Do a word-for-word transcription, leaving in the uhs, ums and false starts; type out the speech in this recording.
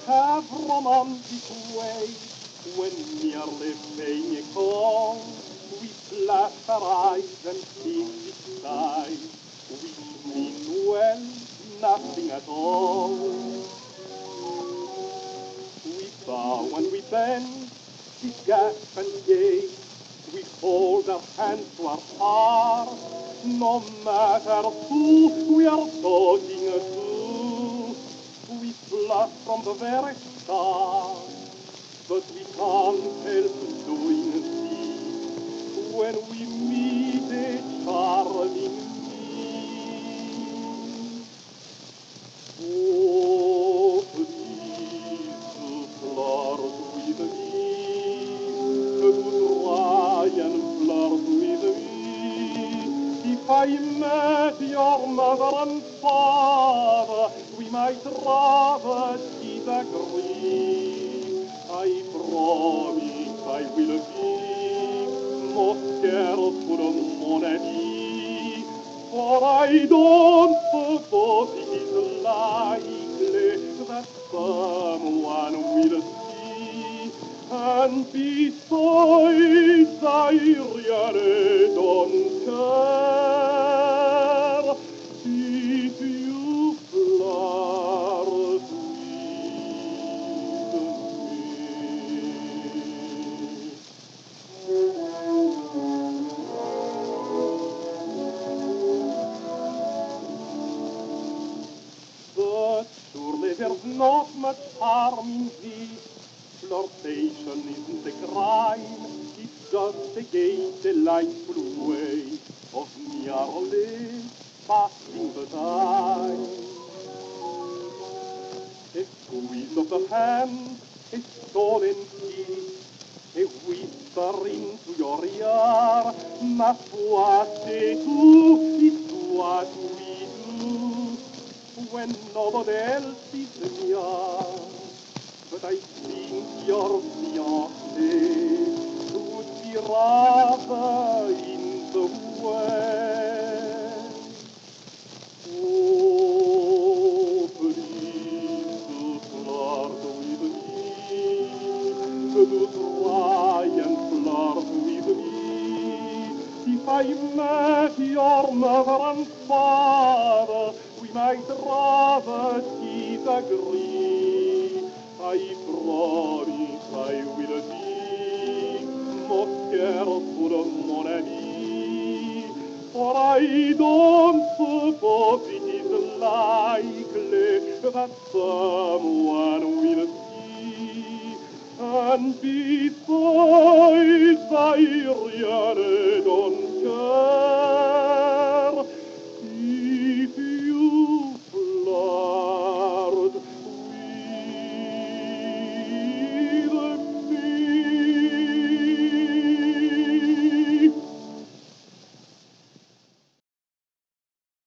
have romantic way. When nearly paying a call, we flash our eyes and seek each side, which mean, well, nothing at all. We bow and we bend, we gasp and gaze, we hold our hands to our heart, no matter who we are talking to. We flush from the very start, but we can't help doing this when we meet a charming me. Oh, please flirt with me, to try and flirt with me. If I met your mother and father, we might rather disagree. I promise I will be most careful, mon ami, for I don't suppose it is likely that someone will see. And besides, I really don't care if you flirt with But surely there's not much harm in this. Flirtation isn't a crime, it's just a gay, delightful way of merely passing the time. A squeeze of the hand, a stolen kiss, a whisper into your ear, ma foi, c'est tout, it's what we do when nobody else is near. But I think your fiancé would be rather in the way. Oh, please to flirt with me, to try and flirt with me. If I met your mother and father, we might rather disagree. I promise I will be most careful, mon ami, for I don't suppose it is likely that someone will see. And besides, I really don't